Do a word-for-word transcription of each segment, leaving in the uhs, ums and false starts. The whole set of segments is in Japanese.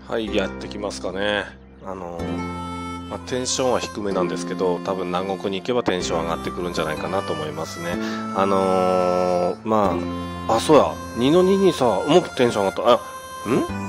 はい、やってきますかね。あのーまあ、テンションは低めなんですけど、多分南国に行けばテンション上がってくるんじゃないかなと思いますね。あのー、まあ、あ、そうや、にのににさ、もっとテンション上がった。あ、ん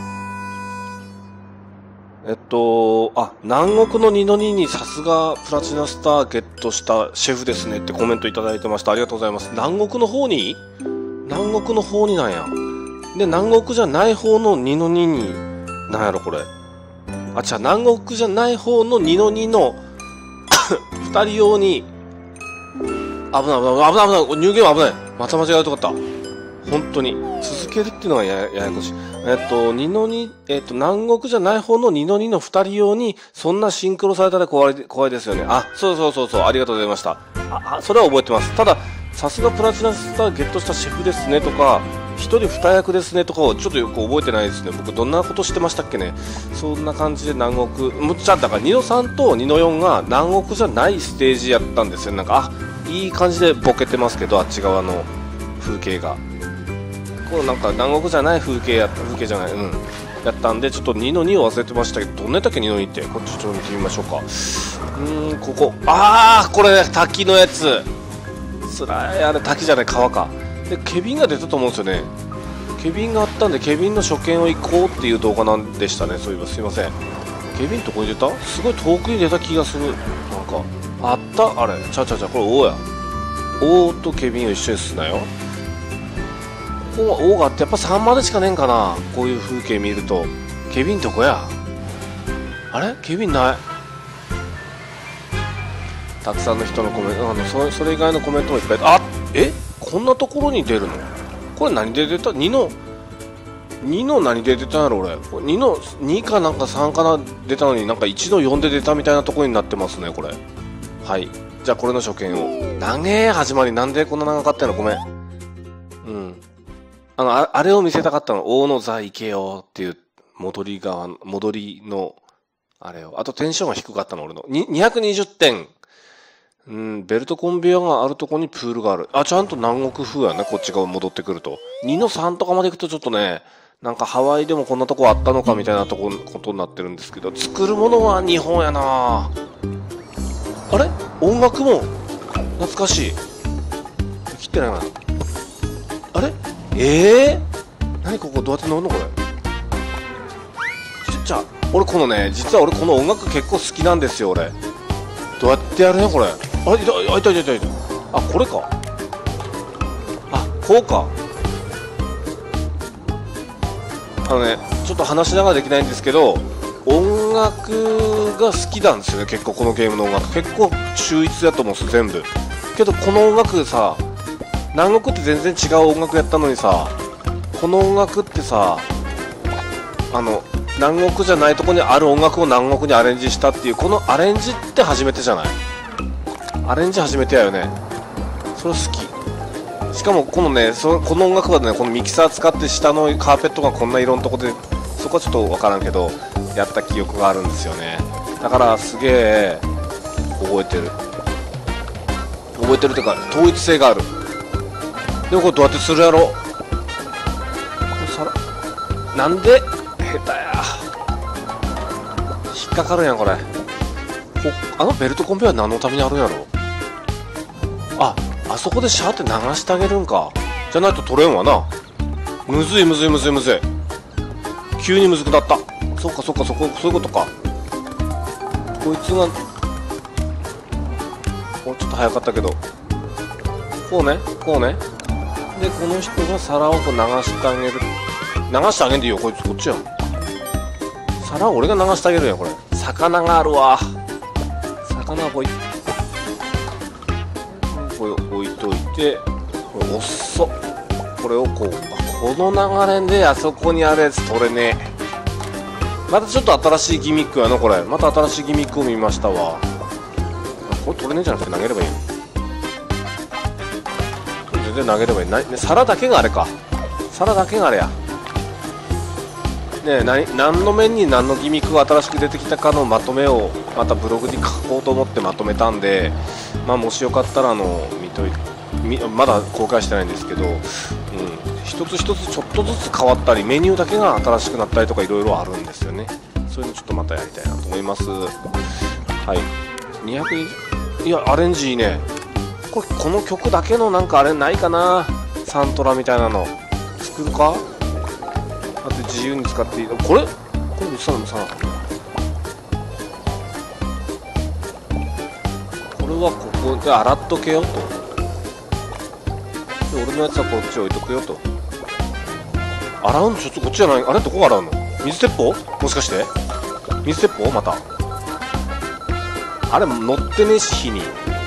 えっと、あ、南国のにのににさすがプラチナスターゲットしたシェフですねってコメントいただいてました。ありがとうございます。南国の方に南国の方になんや。で、南国じゃない方のにのにに、なんやろこれ。あ、じゃあ南国じゃない方のにのにのふたり用に、危ない危ない危ない危ない、入言は危ない。また間違えるとこだった。本当に。続けるっていうのがやややこしい。えっと、にのに、えっと、南国じゃない方のにのにのふたり用に、そんなシンクロされたら怖い、怖いですよね。あ、そうそうそうそう、ありがとうございました。あ、それは覚えてます。ただ、さすがプラチナスターゲットしたシェフですねとか、一人二役ですねとかをちょっとよく覚えてないですね。僕どんなことしてましたっけね。そんな感じで南国、むっちゃだからにのさんとにのよんが南国じゃないステージやったんですよ。なんか、あ、いい感じでボケてますけど、あっち側の風景が。こうなんか南国じゃない風景やった、風景じゃない、うん。やったんで、ちょっとにのにを忘れてましたけど、どんなやったっけにのにって。こっちちょっと見てみましょうか。うーん、ここ。あー、これね、滝のやつ。つらい、あれ滝じゃない、川か。で、ケビンが出たと思うんですよね。ケビンがあったんで、ケビンの初見を行こうっていう動画なんでしたね。そういえばすいません。ケビンどこに出た？すごい遠くに出た気がする。なんか、あったあれ。ちゃうちゃうちゃう、これ王や。王とケビンを一緒にすんなよ。ここは王があって、やっぱさんまでしかねえんかな。こういう風景見ると。ケビンどこや？あれ？ケビンない。たくさんの人のコメント、あの、それ、それ以外のコメントもいっぱい。あ、え？こんなところに出るの？これ何で出た？ に の、にの何で出たんやろ俺。にの、にかなんかさんかな出たのになんかいちのよんで出たみたいなところになってますね、これ。はい。じゃあこれの初見を。長え始まり。なんでこんな長かったの？ごめん。うん。あの、あ, あれを見せたかったの。大野座行けよっていう、戻り側、戻りの、あれを。あとテンションが低かったの、俺の。にひゃくにじゅってん。うん、ベルトコンベヤーがあるとこにプールがある。あ、ちゃんと南国風やね、こっち側戻ってくると。にのさんとかまで行くとちょっとね、なんかハワイでもこんなとこあったのかみたいなとこ、ことになってるんですけど、作るものは日本やな。あれ？音楽も懐かしい。切ってないかな。あれ？ええー？何ここどうやって乗るのこれ。ちっちゃ、俺このね、実は俺この音楽結構好きなんですよ、俺。どうやってやるのこれ。あ、いた、いたいたいたいた。あ、これか。あ、こうか。あのね、ちょっと話しながらできないんですけど、音楽が好きなんですよね、結構このゲームの音楽。結構秀逸だと思うんです、全部。けどこの音楽さ、南国って全然違う音楽やったのにさ、この音楽ってさ、あの、南国じゃないとこにある音楽を南国にアレンジしたっていう、このアレンジって初めてじゃない？アレンジ初めてやよね。それ好き。しかもこのね、そこの音楽はね、このミキサー使って下のカーペットがこんな色のとこで、そこはちょっとわからんけど、やった記憶があるんですよね。だからすげえ覚えてる。覚えてるっていうか、統一性がある。でもこれどうやってするやろ？なんで下手や。引っかかるやんこれ。こあのベルトコンベヤー何のためにあるんやろ。あ、あそこでシャーって流してあげるんか。じゃないと取れんわな。むずいむずいむずいむずい。急にむずくなった。そっかそっか、そこそういうことか。こいつがもうちょっと早かったけど、こうねこうね。でこの人が皿をこう流してあげる。流してあげんでいいよ、こいつこっちやん。皿を俺が流してあげるやんこれ。魚があるわ。魚はこいこれ置いといて、これおっそ。これをこう、この流れであそこにあるやつ取れねえ。またちょっと新しいギミックやなこれ。また新しいギミックを見ましたわ。これ取れねえじゃなくて投げればいいの。全然投げればいいな、ね、皿だけがあれか。皿だけがあれやね。何何の面に何のギミックが新しく出てきたかのまとめをまたブログに書こうと思ってまとめたんで、まあもしよかったらあの見といみまだ公開してないんですけど、うん、一つ一つちょっとずつ変わったりメニューだけが新しくなったりとかいろいろあるんですよね。そういうのちょっとまたやりたいなと思います。はい、にひゃくにじゅう、いやアレンジいいね。これこの曲だけのなんかあれないかな、サントラみたいなの作るか。あと自由に使っていい。これこれ見せたの見せたのこれはここで洗っとけよと。で俺のやつはこっち置いとくよと。洗うのちょっとこっちじゃない。あれどこ洗うの。水鉄砲もしかして水鉄砲また。あれ乗ってねえし火に。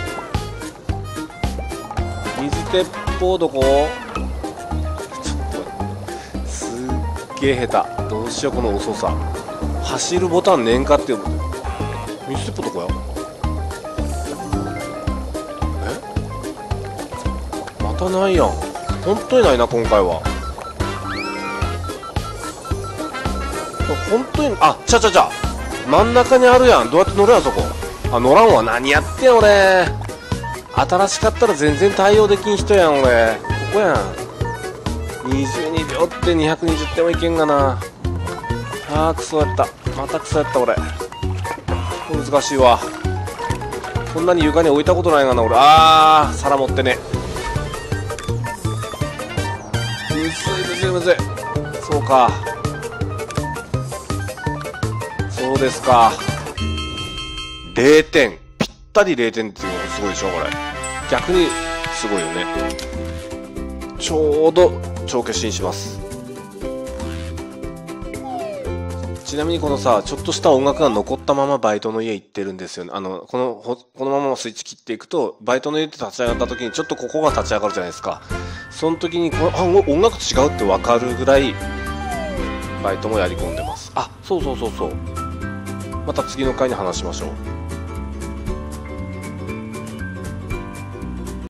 水鉄砲どこ。ちょっとすっげえ下手。どうしようこの遅さ。走るボタンねんかって。水鉄砲どこや。えまたないやん。本当にないな今回は。本当に。あ、ちゃちゃちゃ真ん中にあるやん。どうやって乗るやんそこ。あ、乗らんわ。何やってん俺。新しかったら全然対応できん人やん俺。ここやん。にじゅうにびょうってにひゃくにじゅってもいけんがな。あークソやった。またクソやった俺。難しいわ。こんなに床に置いたことないがな俺。あー皿持ってね。むずいむずいむずい。そうかそうですか。れいてんぴったりれいてんっていうのがすごいでしょこれ。逆にすごいよね。ちょうど帳消しにします。ちなみにこのさちょっとした音楽が残ったままバイトの家行ってるんですよね。あのこのこのままスイッチ切っていくとバイトの家で立ち上がった時にちょっとここが立ち上がるじゃないですか。その時にこのあ音楽違うって分かるぐらいバイトもやり込んでます。あ、そうそうそうそう。また次の回に話しましょう。